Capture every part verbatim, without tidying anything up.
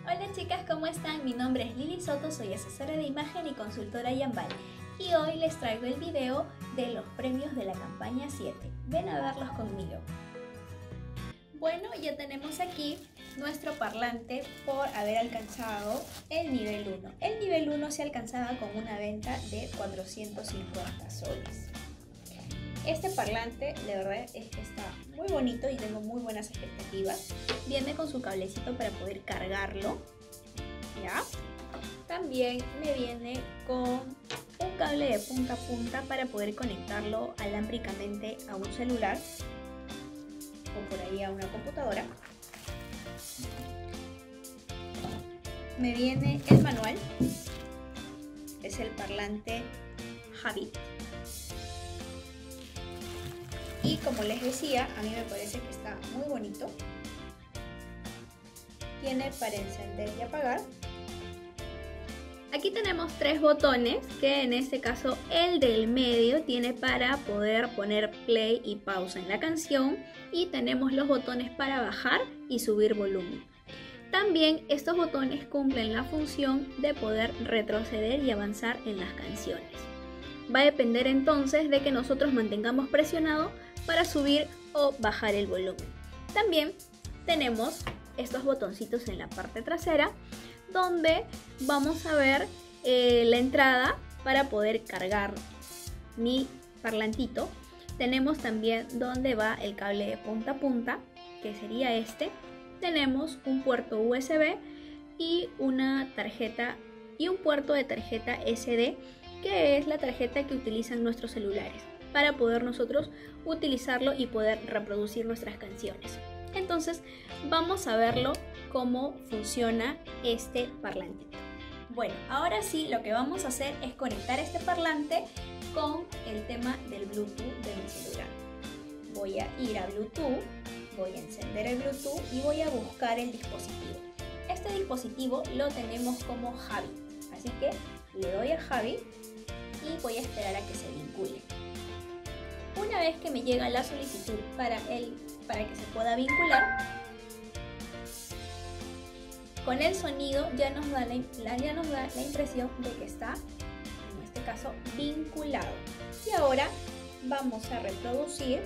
Hola chicas, ¿cómo están? Mi nombre es Lili Soto, soy asesora de imagen y consultora Yambal. Y hoy les traigo el video de los premios de la campaña siete. Ven a verlos conmigo. Bueno, ya tenemos aquí nuestro parlante por haber alcanzado el nivel uno. El nivel uno se alcanzaba con una venta de cuatrocientos cincuenta soles. Este parlante de verdad es que está muy bonito y tengo muy buenas expectativas. Viene con su cablecito para poder cargarlo, ¿ya? También me viene con un cable de punta a punta para poder conectarlo alámbricamente a un celular o por ahí a una computadora. Me viene el manual, es el parlante Habit. Y como les decía, a mí me parece que está muy bonito. Tiene para encender y apagar. Aquí tenemos tres botones, que en este caso el del medio tiene para poder poner play y pausa en la canción. Y tenemos los botones para bajar y subir volumen. También estos botones cumplen la función de poder retroceder y avanzar en las canciones. Va a depender entonces de que nosotros mantengamos presionado para subir o bajar el volumen. También tenemos estos botoncitos en la parte trasera donde vamos a ver eh, la entrada para poder cargar mi parlantito. Tenemos también donde va el cable de punta a punta, que sería este. Tenemos un puerto U S B y una tarjeta y un puerto de tarjeta S D, que es la tarjeta que utilizan nuestros celulares para poder nosotros utilizarlo y poder reproducir nuestras canciones. Entonces vamos a verlo cómo funciona este parlantito. Bueno, ahora sí lo que vamos a hacer es conectar este parlante con el tema del Bluetooth de mi celular. Voy a ir a Bluetooth, voy a encender el Bluetooth y voy a buscar el dispositivo. Este dispositivo lo tenemos como Habit, así que le doy a Habit y voy a esperar a que se vincule. Una vez que me llega la solicitud para, el, para que se pueda vincular, con el sonido ya nos, da la, ya nos da la impresión de que está, en este caso, vinculado. Y ahora vamos a reproducir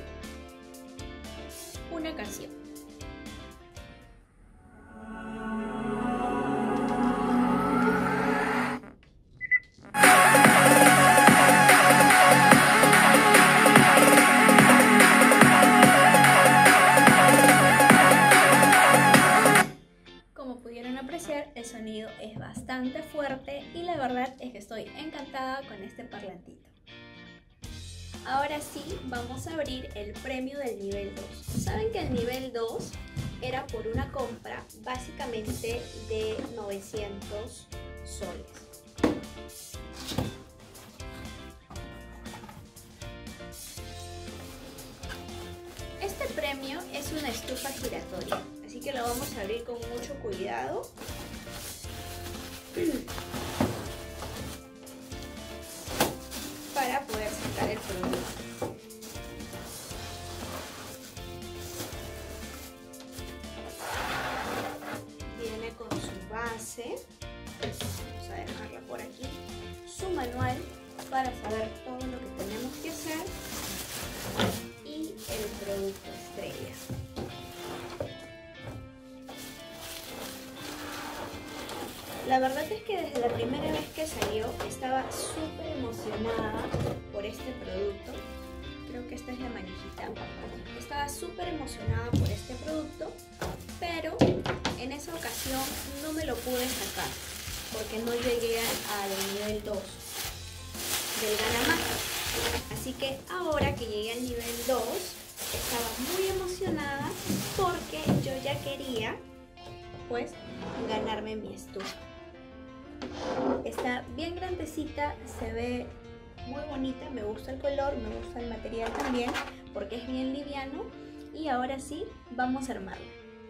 una canción. El sonido es bastante fuerte y la verdad es que estoy encantada con este parlantito. Ahora sí, vamos a abrir el premio del nivel dos. Saben que el nivel dos era por una compra básicamente de novecientos soles. Este premio es una estufa giratoria, así que lo vamos a abrir con mucho cuidado. Para poder sacar el producto. Viene con su base, vamos a dejarla por aquí, su manual para saber todo lo que tenemos que hacer y el producto estrella. La verdad es que desde la primera vez que salió estaba súper emocionada por este producto. Creo que esta es la manijita. Estaba súper emocionada por este producto, pero en esa ocasión no me lo pude sacar porque no llegué al nivel dos del Gana Más. Así que ahora que llegué al nivel dos estaba muy emocionada porque yo ya quería pues ganarme mi estufa. Está bien grandecita, se ve muy bonita, me gusta el color, me gusta el material también porque es bien liviano. Y ahora sí, vamos a armarla.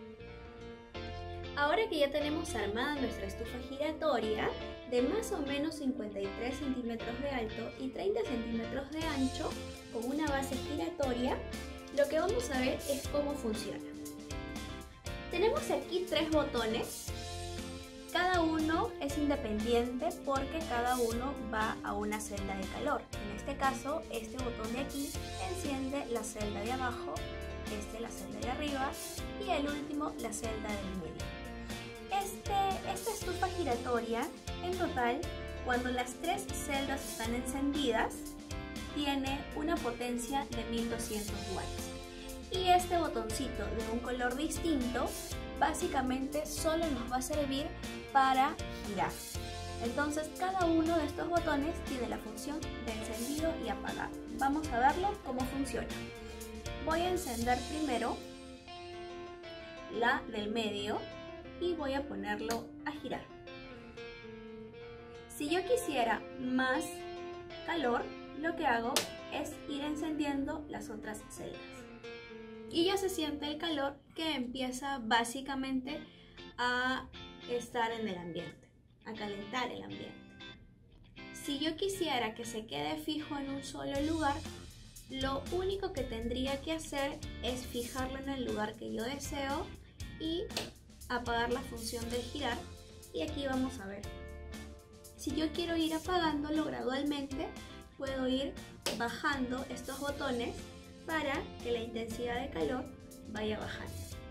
Ahora que ya tenemos armada nuestra estufa giratoria de más o menos cincuenta y tres centímetros de alto y treinta centímetros de ancho, con una base giratoria, lo que vamos a ver es cómo funciona. Tenemos aquí tres botones Cada uno es independiente porque cada uno va a una celda de calor. En este caso, este botón de aquí enciende la celda de abajo, este la celda de arriba y el último la celda del medio. Este, esta estufa giratoria, en total, cuando las tres celdas están encendidas, tiene una potencia de mil doscientos watts. Y este botoncito de un color distinto, básicamente solo nos va a servir para girar. Entonces cada uno de estos botones tiene la función de encendido y apagado. Vamos a verlo cómo funciona. Voy a encender primero la del medio y voy a ponerlo a girar. Si yo quisiera más calor, lo que hago es ir encendiendo las otras celdas. Y ya se siente el calor que empieza básicamente a estar en el ambiente, a calentar el ambiente. Si yo quisiera que se quede fijo en un solo lugar, lo único que tendría que hacer es fijarlo en el lugar que yo deseo y apagar la función de girar. Y aquí vamos a ver. Si yo quiero ir apagándolo gradualmente, puedo ir bajando estos botones para que la intensidad de calor vaya bajando.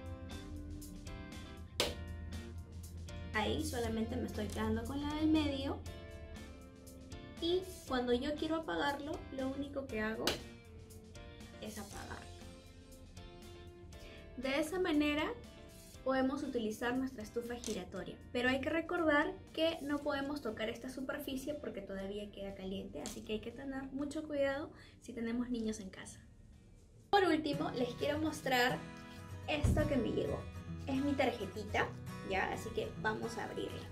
Ahí solamente me estoy quedando con la del medio y cuando yo quiero apagarlo, lo único que hago es apagarlo. De esa manera podemos utilizar nuestra estufa giratoria, pero hay que recordar que no podemos tocar esta superficie porque todavía queda caliente, así que hay que tener mucho cuidado si tenemos niños en casa. Por último, les quiero mostrar esto que me llegó. Es mi tarjetita, ¿ya? Así que vamos a abrirla.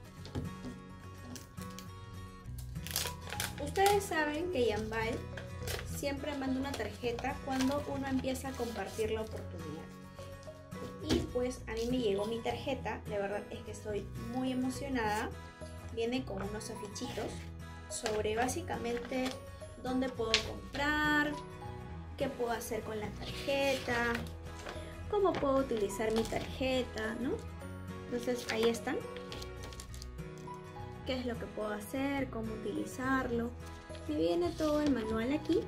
Ustedes saben que Jambal siempre manda una tarjeta cuando uno empieza a compartir la oportunidad. Y pues a mí me llegó mi tarjeta, la verdad es que estoy muy emocionada. Viene con unos afichitos sobre básicamente dónde puedo comprar, qué puedo hacer con la tarjeta, cómo puedo utilizar mi tarjeta, ¿no? Entonces ahí están. Qué es lo que puedo hacer, cómo utilizarlo. Me viene todo el manual aquí.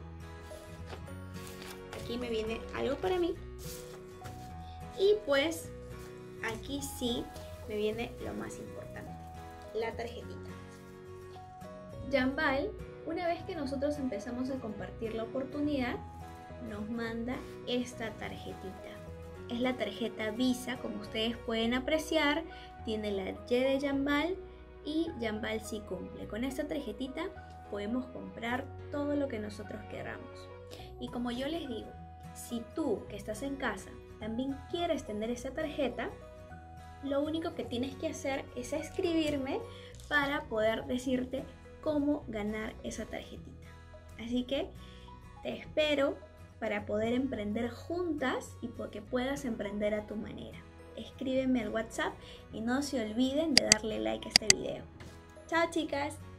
Aquí me viene algo para mí. Y pues aquí sí me viene lo más importante, la tarjetita. Jambal, una vez que nosotros empezamos a compartir la oportunidad, nos manda esta tarjetita. Es la tarjeta Visa, como ustedes pueden apreciar, tiene la Y de Jambal y Jambal sí cumple. Con esta tarjetita podemos comprar todo lo que nosotros queramos. Y como yo les digo, si tú que estás en casa también quieres tener esa tarjeta, lo único que tienes que hacer es escribirme para poder decirte cómo ganar esa tarjetita. Así que te espero para poder emprender juntas y porque puedas emprender a tu manera. Escríbeme al WhatsApp y no se olviden de darle like a este video. ¡Chao, chicas!